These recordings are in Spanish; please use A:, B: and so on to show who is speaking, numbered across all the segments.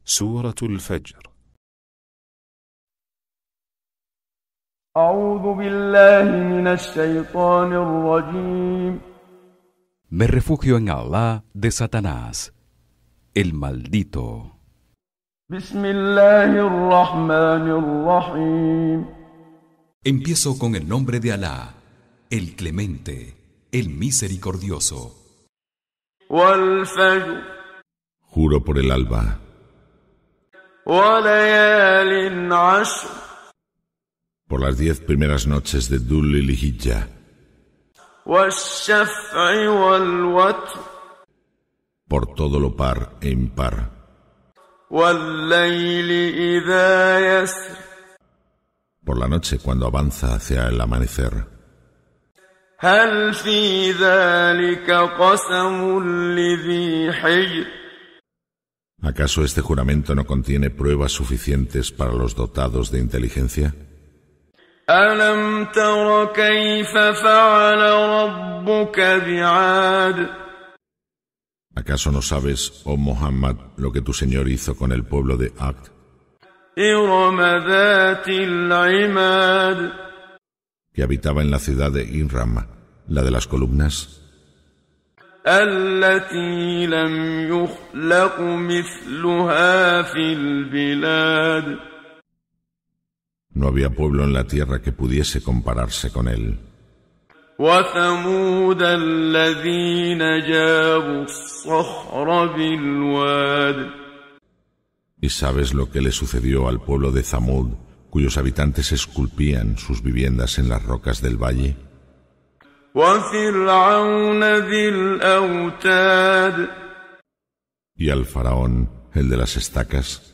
A: سورة الفجر.
B: أعوذ بالله من الشيطان الرجيم.
C: Me refugio en Allah de Satanás, el maldito.
B: بسم الله الرحمن الرحيم.
C: Empiezo con el nombre de Alá, el Clemente, el Misericordioso.
B: والفجر.
D: Juro por el alba.
B: وليال عشر.
D: Por las 10 primeras noches de Dhul Hijjah.
B: والشفع والوتر.
D: Por todo lo par e impar.
B: والليل إذا يسر.
D: Por la noche cuando avanza hacia el amanecer.
B: هل في ذلك قسم لذي حجر.
D: ¿Acaso este juramento no contiene pruebas suficientes para los dotados de inteligencia?
B: ألم تر كيف فعل ربك بعاد.
D: ¿Acaso no sabes, oh Muhammad, lo que tu Señor hizo con el pueblo de Ad?
B: إرم ذات العماد.
D: Que habitaba en la ciudad de Irram, la de las columnas.
B: التي لم يخلق مثلها في البلاد.
D: No había pueblo en la tierra que pudiese compararse con él.
B: وثمود الذين جابوا الصخر بالواد.
D: ¿Y sabes lo que le sucedió al pueblo de Zamud, cuyos habitantes esculpían sus viviendas en las rocas del valle?
B: وفرعون ذي الأوتاد.
D: Y al faraón, el de las estacas.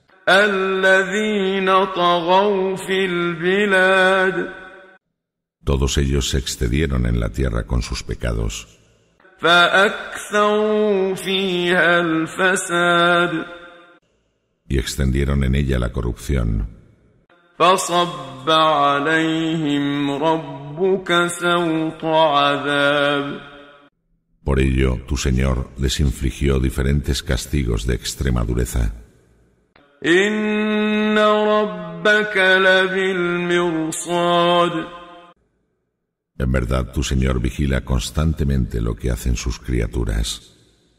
B: الذين طغوا في البلاد.
D: Todos ellos se excedieron en la tierra con sus pecados.
B: فأكثروا فيها الفساد.
D: Y extendieron en ella la corrupción.
B: فصب عليهم ربك سوط عذاب.
D: Por ello, tu Señor les infligió diferentes castigos de extrema dureza.
B: إن ربك لبالمرصاد.
D: En verdad, tu Señor vigila constantemente lo que hacen sus criaturas.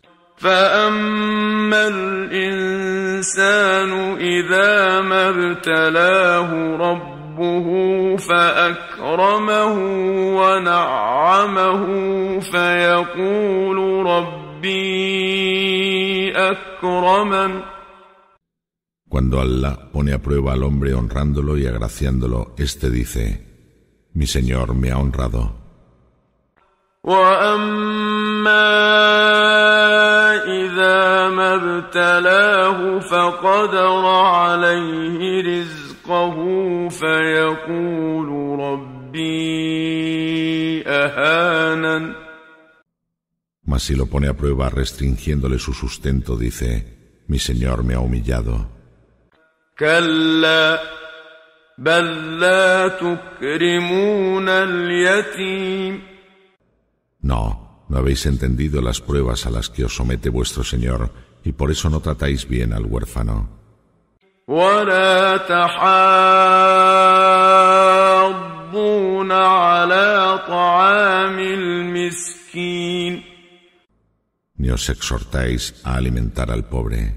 B: فأما الإنسان إذا ما ابتلاه ربه فأكرمه ونعمه فيقول ربي أكرمن.
D: Cuando Allah pone a prueba al hombre honrándolo y agraciándolo, éste dice: Mi Señor me ha honrado.
B: وأما إذا ما ابتلاه فقدر عليه رزقه فيقول ربي أهانن.
D: Mas si lo pone a prueba restringiéndole su sustento, dice: Mi Señor me ha humillado.
B: كلا بل لا تكرمون اليتيم.
D: No, no habéis entendido las pruebas a las que os somete vuestro Señor, y por eso no tratáis bien al huérfano.
B: ولا تحاضون على طعام المسكين.
D: Ni os exhortáis a alimentar al pobre.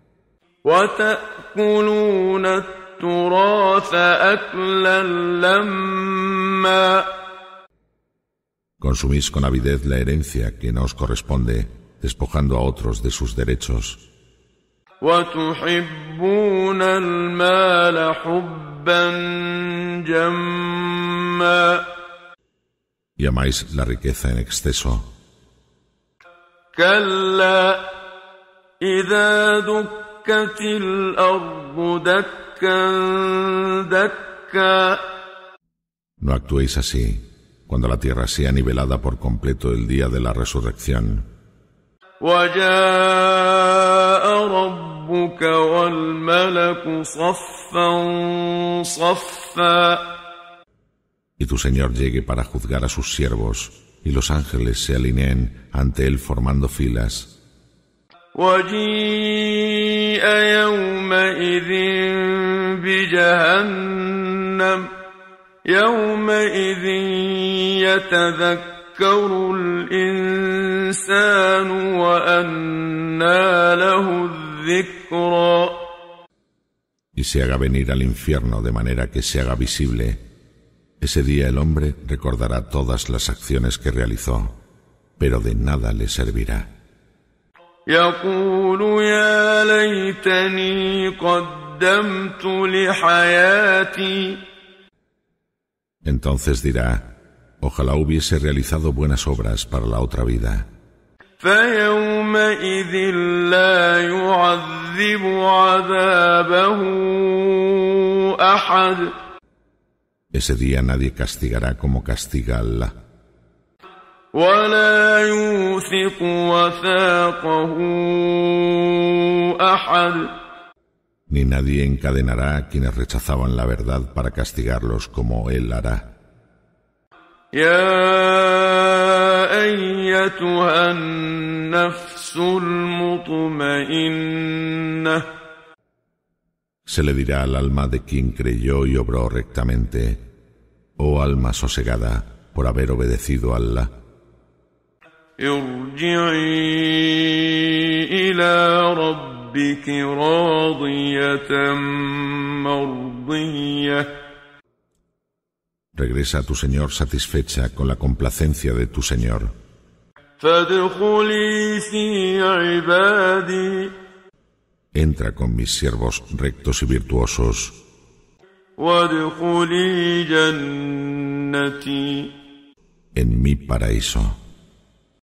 B: وتأكلون التراث أكلا لما.
D: Consumís con avidez la herencia que no os corresponde, despojando a otros de sus derechos.
B: وتحبون المال حبا جما.
D: Y amáis la riqueza en exceso.
B: كلا إذا دكت الأرض دكا دكا.
D: No actuéis así, cuando la tierra sea nivelada por completo el día de la resurrección.
B: وجاء ربك والملك صفا صفا.
D: Y tu Señor llegue para juzgar a sus siervos, y los ángeles se alineen ante él formando filas.
B: وجيء يومئذ يتذكر الإنسان وأنى له الذكرى.
D: Y se haga venir al infierno de manera que se haga visible. Ese día el hombre recordará todas las acciones que realizó, pero de nada le servirá.
B: يقول يا ليتني قدمت لحياتي.
D: Entonces dirá, ojalá hubiese realizado buenas obras para la otra vida.
B: فيومئذ لا يعذب عذابه أحد.
D: Ese día nadie castigará como castiga Allah.
B: ولا يوثق وثاقه أحد.
D: Ni nadie encadenará a quienes rechazaban la verdad para castigarlos como él hará.
B: يا أيتها النفس المطمئنة.
D: Se le dirá al alma de quien creyó y obró rectamente, oh alma sosegada por haber obedecido a Allah.
B: ارجعي إلى ربك راضية مرضية.
D: Regresa a tu Señor satisfecha con la complacencia de tu Señor.
B: فادخلي في عبادي.
D: Entra con mis siervos rectos y virtuosos.
B: وادخلي جنتي.
D: En mi paraíso.